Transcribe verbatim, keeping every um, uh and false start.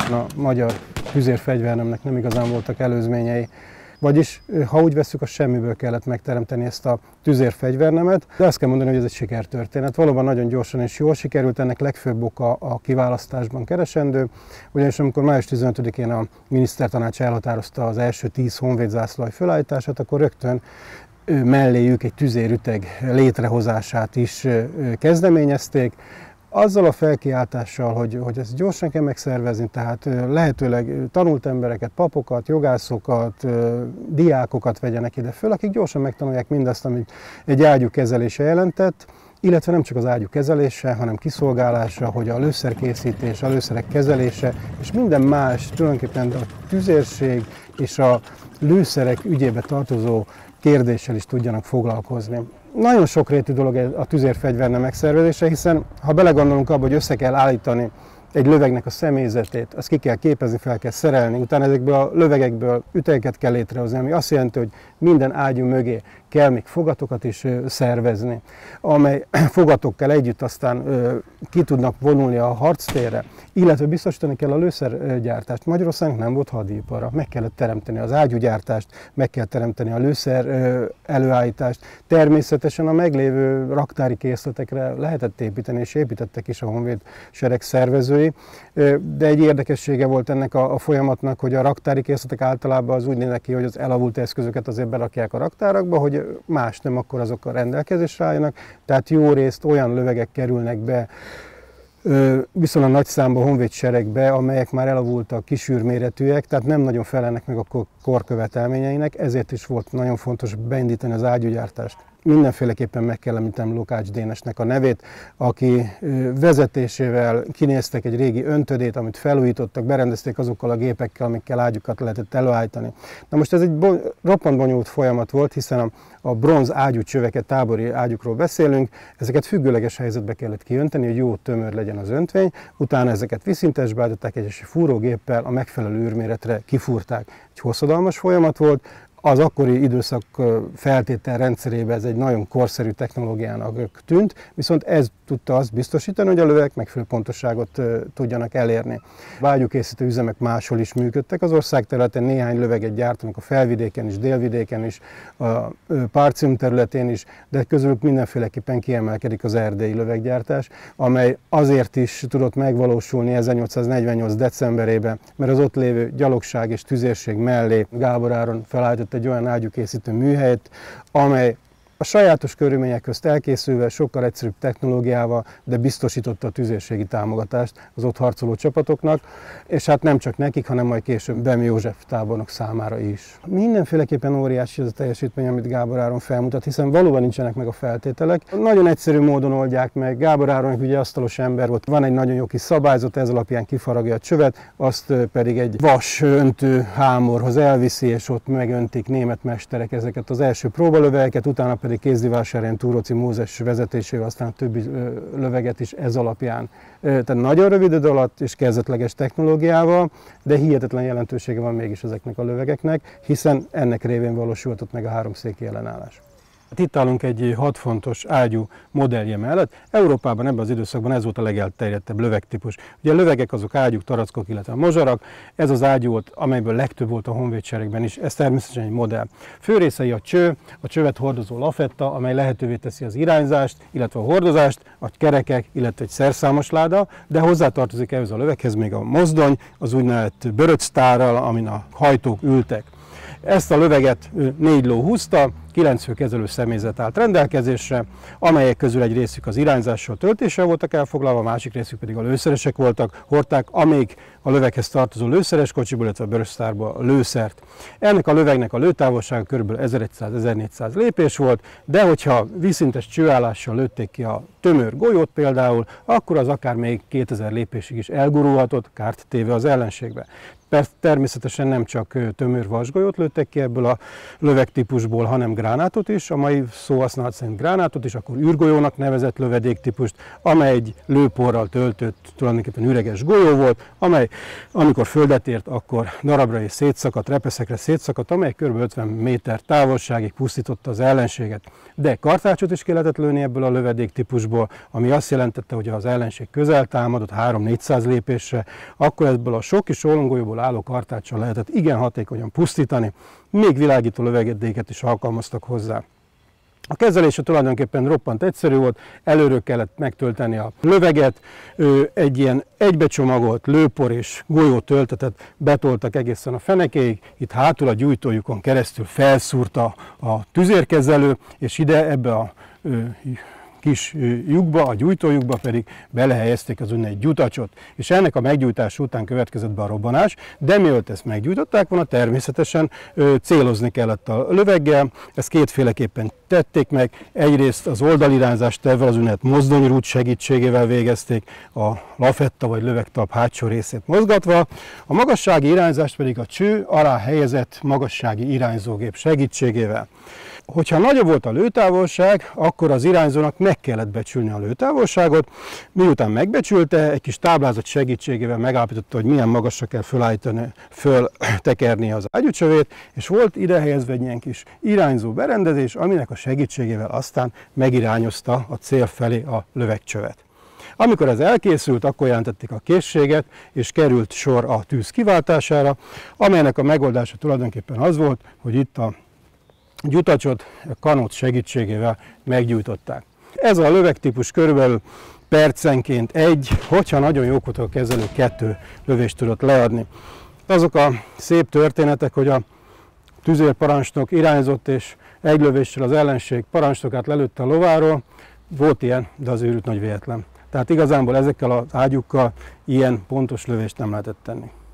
A magyar tüzérfegyvernemnek nem igazán voltak előzményei. Vagyis, ha úgy vesszük, a semmiből kellett megteremteni ezt a tüzérfegyvernemet, de azt kell mondani, hogy ez egy sikertörténet. Valóban nagyon gyorsan és jól sikerült, ennek legfőbb oka a kiválasztásban keresendő, ugyanis amikor május tizenötödikén a minisztertanács elhatározta az első tíz honvédzászlaj felállítását, akkor rögtön melléjük egy tüzérüteg létrehozását is kezdeményezték, azzal a felkiáltással, hogy, hogy ezt gyorsan kell megszervezni, tehát lehetőleg tanult embereket, papokat, jogászokat, diákokat vegyenek ide föl, akik gyorsan megtanulják mindazt, amit egy ágyú kezelése jelentett, illetve nem csak az ágyú kezelése, hanem kiszolgálása, hogy a lőszerkészítés, a lőszerek kezelése, és minden más, tulajdonképpen a tüzérség és a lőszerek ügyébe tartozó kérdéssel is tudjanak foglalkozni. Nagyon sokrétű dolog a tüzérfegyvernem megszervezése, hiszen ha belegondolunk abba, hogy össze kell állítani egy lövegnek a személyzetét, azt ki kell képezni, fel kell szerelni, utána ezekből a lövegekből ütegeket kell létrehozni, ami azt jelenti, hogy minden ágyú mögé kell még fogatokat is szervezni, amely fogatokkal együtt aztán ki tudnak vonulni a harctérre, illetve biztosítani kell a lőszergyártást. Magyarországnak nem volt hadipara, meg kellett teremteni az ágyúgyártást, meg kell teremteni a lőszer előállítást. Természetesen a meglévő raktári készletekre lehetett építeni, és építettek is a honvéd sereg szervezői, de egy érdekessége volt ennek a, a folyamatnak, hogy a raktári készletek általában az úgy néznek ki, hogy az elavult eszközöket azért berakják a raktárakba, hogy más nem, akkor azok a rendelkezésre álljanak, tehát jó részt olyan lövegek kerülnek be viszonylag nagy számban honvédseregbe, amelyek már elavultak, kisűrméretűek, tehát nem nagyon felelnek meg a kor követelményeinek, ezért is volt nagyon fontos beindítani az ágyúgyártást. Mindenféleképpen meg kell említenem Lukács Dénesnek a nevét, aki vezetésével kinéztek egy régi öntödét, amit felújítottak, berendezték azokkal a gépekkel, amikkel ágyukat lehetett előállítani. Na most ez egy bo- roppant bonyolult folyamat volt, hiszen a, a bronz ágyúcsöveket, tábori ágyukról beszélünk, ezeket függőleges helyzetbe kellett kiönteni, hogy jó tömör legyen az öntvény, utána ezeket vízszintesbe állították, egy fúrógéppel a megfelelő űrméretre kifúrták. Egy hosszadalmas folyamat volt. Az akkori időszak feltétel rendszerében ez egy nagyon korszerű technológiának tűnt, viszont ez tudta azt biztosítani, hogy a lövegek megfelelő pontosságot tudjanak elérni. Vágyúkészítő üzemek máshol is működtek az ország területen, néhány löveget gyártanak a felvidéken is, délvidéken is, a Partium területén is, de közülük mindenféleképpen kiemelkedik az erdélyi löveggyártás, amely azért is tudott megvalósulni ezernyolcszáznegyvennyolc decemberében, mert az ott lévő gyalogság és tüzérség mellé Gábor Áron felállított egy olyan ágyúkészítő műhelyet, amely a sajátos körülmények közt elkészülve, sokkal egyszerűbb technológiával, de biztosította a tüzérségi támogatást az ott harcoló csapatoknak, és hát nem csak nekik, hanem majd később Bem József tábornok számára is. Mindenféleképpen óriási ez a teljesítmény, amit Gábor Áron felmutat, hiszen valóban nincsenek meg a feltételek. Nagyon egyszerű módon oldják meg. Gábor Áron ugye asztalos ember volt, van egy nagyon jó kis szabályzat, ez alapján kifaragja a csövet, azt pedig egy vas öntő hámorhoz elviszi, és ott megöntik német mesterek ezeket az első próbalövegeket, utána pedig Kézdivásárhelyen Túróczy Mózes vezetésével, aztán a többi löveget is ez alapján. Tehát nagyon rövid idő alatt és kezdetleges technológiával, de hihetetlen jelentősége van mégis ezeknek a lövegeknek, hiszen ennek révén valósultott meg a háromszéki ellenállás. Hát itt állunk egy hat fontos ágyú modellje mellett. Európában ebben az időszakban ez volt a legelterjedtebb lövegtípus. Ugye a lövegek azok ágyúk, tarackok, illetve a mozsarak. Ez az ágyú volt, amelyből legtöbb volt a honvédseregben is. Ez természetesen egy modell. Fő részei a cső, a csövet hordozó lafetta, amely lehetővé teszi az irányzást, illetve a hordozást, a kerekek, illetve egy szerszámos láda, de hozzátartozik ehhez a löveghez még a mozdony, az úgynevezett bőröctárral, amin a hajtók ültek. Ezt a löveget négy ló húzta, kilenc fő kezelő személyzet állt rendelkezésre, amelyek közül egy részük az irányzással, töltéssel voltak elfoglalva, a másik részük pedig a lőszeresek voltak, hordták, amíg a löveghez tartozó lőszeres kocsiból, illetve a bőrösztárba a lőszert. Ennek a lövegnek a lőtávolsága kb. ezerszáz-ezernégyszáz lépés volt, de hogyha vízszintes csőállással lőtték ki a tömör golyót például, akkor az akár még kétezer lépésig is elgurulhatott, kárt téve az ellenségbe. Persze természetesen nem csak tömör vasgolyót lőttek ki ebből a lövegtípusból, hanem gránátot is, a mai szóhasználat szerint gránátot is, akkor űrgolyónak nevezett lövedéktípust, amely egy lőporral töltött, tulajdonképpen üreges golyó volt, amely amikor földet ért, akkor darabra is szétszakadt, repeszekre szétszakadt, amely kb. ötven méter távolságig pusztította az ellenséget. De kartácsot is kellett lőni ebből a lövedéktípusból, ami azt jelentette, hogy ha az ellenség közel támadott háromszáz-négyszáz lépésre, akkor ebből a sok kis ólomgolyóból álló kartáccsal lehetett igen hatékonyan pusztítani, még világító lövedéket is alkalmaztak hozzá. A kezelése tulajdonképpen roppant egyszerű volt, előről kellett megtölteni a löveget, egy ilyen egybecsomagolt lőpor és golyó töltetet betoltak egészen a fenekéig, itt hátul a gyújtójukon keresztül felszúrta a tüzérkezelő, és ide ebbe a kis lyukba, a gyújtójukba pedig belehelyezték az úgynevezett gyutacsot, és ennek a meggyújtás után következett be a robbanás, de mielőtt ezt meggyújtották volna, természetesen ö, célozni kellett a löveggel, ezt kétféleképpen tették meg, egyrészt az oldalirányzást ezzel az úgynevezett mozdonyrúd segítségével végezték, a lafetta vagy lövegtalp hátsó részét mozgatva, a magassági irányzást pedig a cső alá helyezett magassági irányzógép segítségével. Hogyha nagyobb volt a lőtávolság, akkor az irányzónak meg kellett becsülni a lőtávolságot. Miután megbecsülte, egy kis táblázat segítségével megállapította, hogy milyen magasra kell fölállítani, föltekerni az ágyúcsövét, és volt ide helyezve egy ilyen kis irányzó berendezés, aminek a segítségével aztán megirányozta a cél felé a lövegcsövet. Amikor ez elkészült, akkor jelentették a készséget, és került sor a tűz kiváltására, amelynek a megoldása tulajdonképpen az volt, hogy itt a gyutacsot a kanóc segítségével meggyújtották. Ez a lövegtípus körülbelül percenként egy, hogyha nagyon jók volt a kezelő, kettő lövést tudott leadni. Azok a szép történetek, hogy a tüzérparancsnok irányzott, és egy lövéssel az ellenség parancsnokát lelőtte a lováról, volt ilyen, de az őrült nagy véletlen. Tehát igazából ezekkel az ágyukkal ilyen pontos lövést nem lehetett tenni.